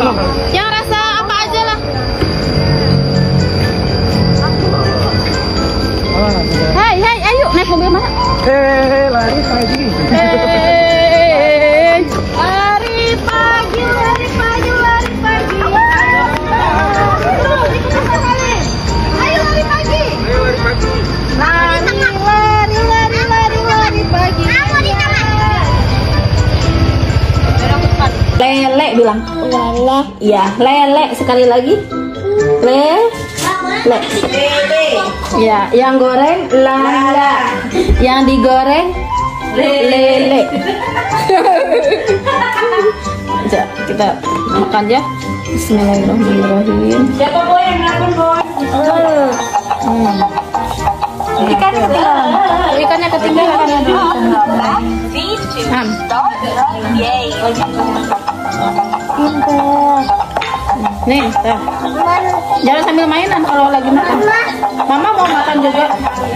Yang rasa apa aja lah. Hai, ayo naik mobil mana? Lari pagi. Lari pagi. Ayo lari pagi. Lele bilang. Lele. Iya, lele sekali lagi. Lele. Ya, yang goreng lala. Yang digoreng lele. Ya, kita makan ya. Bismillahirrahmanirrahim. Siapa boy yang ngelakuin boy? Ikan ketinggalan. Ikannya ketinggalan. Nih, tuh. Jangan sambil mainan kalau lagi makan. Mama mau makan juga.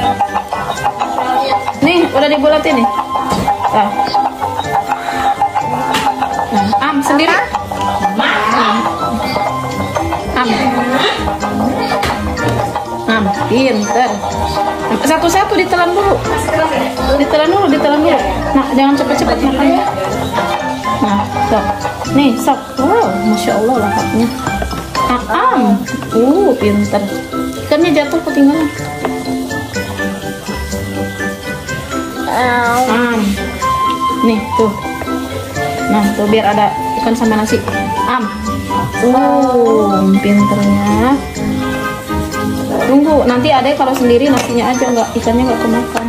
Nih, udah dibulatin nih. Tuh. Nah, sendiri. Pinter. Satu-satu ditelan dulu. Ditelan dulu. Nah, jangan cepet-cepet makannya. Nah, sok. Nih, sok. Wow, masya Allah lahapnya. Pinter. Ikannya jatuh ketinggalan. Nih, tuh. Nah, tuh biar ada ikan sama nasi. Pinternya. Tunggu, nanti adek kalau sendiri nasinya aja, ikannya nggak kemakan.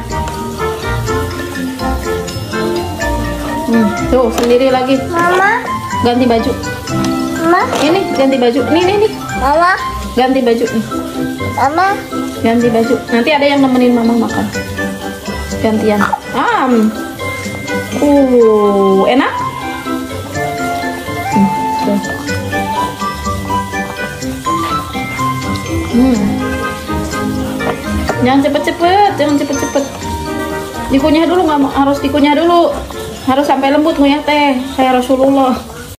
Tuh sendiri lagi. Mama. Ganti baju. Mama. Ini ganti baju. Nih. Mama. Ganti baju nih. Mama. Ganti baju. Nanti ada yang nemenin mama makan. Gantian. Enak. Jangan cepet-cepet. Dikunyah dulu, nggak harus dikunyah dulu. Harus sampai lembut ngunyah teh, kayak Rasulullah.